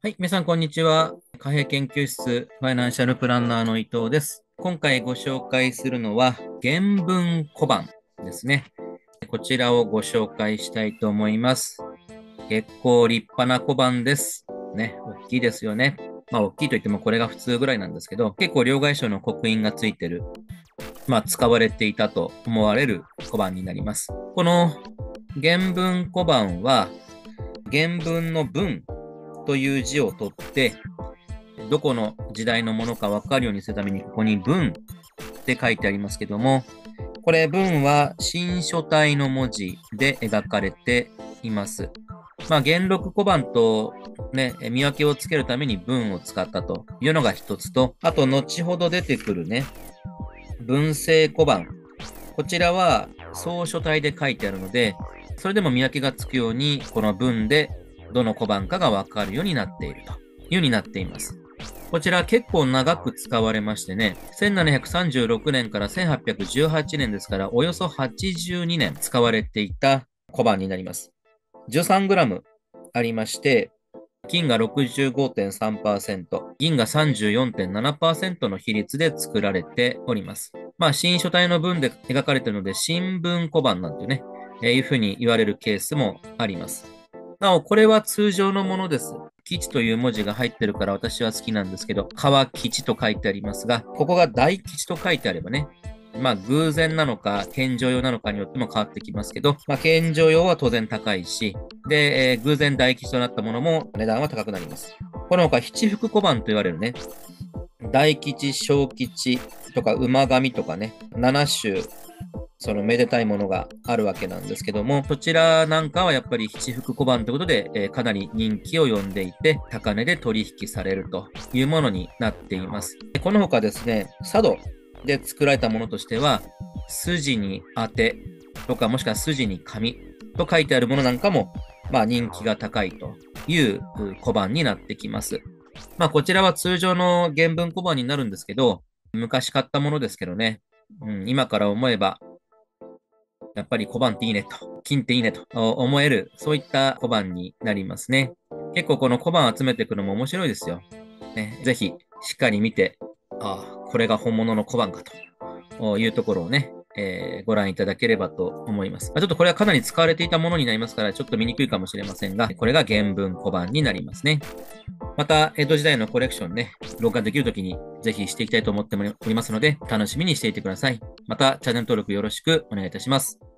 はい、皆さん、こんにちは。貨幣研究室ファイナンシャルプランナーの伊藤です。今回ご紹介するのは、原文小判ですね。こちらをご紹介したいと思います。結構立派な小判です。ね、大きいですよね。大きいといってもこれが普通ぐらいなんですけど、結構両替商の刻印がついてる、使われていたと思われる小判になります。この原文小判は、原文の文という字を取って、どこの時代のものか分かるようにするために、ここに文って書いてありますけども、これ文は新書体の文字で描かれています。元禄小判とね、見分けをつけるために文を使ったというのが一つと、あと後ほど出てくるね、文政小判。こちらは草書体で書いてあるので、それでも見分けがつくように、この文でどの小判かが分かるようになっているというようになっています。こちら結構長く使われましてね、1736年から1818年ですから、およそ82年使われていた小判になります。13グラムありまして、金が65.3%、銀が34.7%の比率で作られております。新書体の文で描かれているので、新聞小判なんてね、いうふうに言われるケースもあります。なお、これは通常のものです。吉という文字が入ってるから私は好きなんですけど、川吉と書いてありますが、ここが大吉と書いてあればね、偶然なのか、謙譲用なのかによっても変わってきますけど、謙譲用は当然高いし、で、偶然大吉となったものも値段は高くなります。この他、七福小判と言われるね、大吉、小吉とか馬神とかね、七種、そのめでたいものがあるわけなんですけども、そちらなんかはやっぱり七福小判ということで、かなり人気を呼んでいて、高値で取引されるというものになっています。この他ですね、佐渡で作られたものとしては、筋に当てとか、もしくは筋に紙と書いてあるものなんかも、人気が高いという小判になってきます。こちらは通常の原文小判になるんですけど、昔買ったものですけどね、今から思えば、やっぱり小判っていいねと、金っていいねと思える、そういった小判になりますね。結構この小判集めていくのも面白いですよ。ね、ぜひ、しっかり見て、これが本物の小判かというところをね、ご覧いただければと思います。ちょっとこれはかなり使われていたものになりますから、ちょっと見にくいかもしれませんが、これが原文小判になりますね。また、江戸時代のコレクションね、録画できるときにぜひしていきたいと思っておりますので、楽しみにしていてください。また、チャンネル登録よろしくお願いいたします。